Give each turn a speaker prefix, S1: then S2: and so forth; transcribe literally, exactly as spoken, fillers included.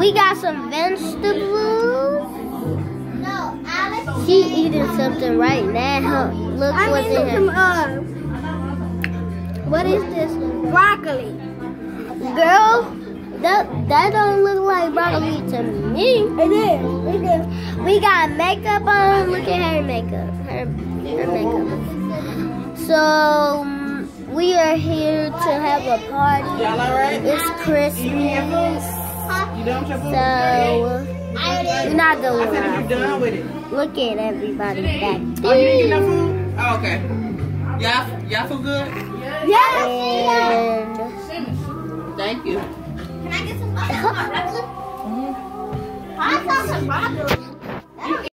S1: We got some vegetables.
S2: No, Alex.
S1: She eating something right now. Look
S2: I'm
S1: what's in
S2: eating
S1: her.
S2: some, uh,
S1: What is this?
S2: broccoli.
S1: Girl, that that don't look like broccoli to me.
S2: It is. It is.
S1: We got makeup on. Look at her makeup. Her her makeup. So um, we are here to have a party.
S3: Y'all alright?
S1: It's Christmas.
S3: You done with your food?
S1: So we're not doing
S3: I said if you done
S1: it.
S3: with it.
S1: Look at everybody back
S3: Oh, you
S1: there.
S3: didn't get no food? Oh, okay. Y'all, y'all feel good?
S2: Yes.
S1: And
S3: Thank you.
S2: Can I get some broccoli? I saw some broccoli.